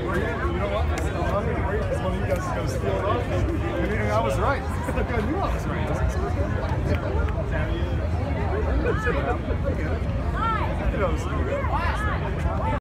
You know what? I'm going to wait because one of you guys is going to steal it off me. And I was right. I knew I was right. I was right. You know,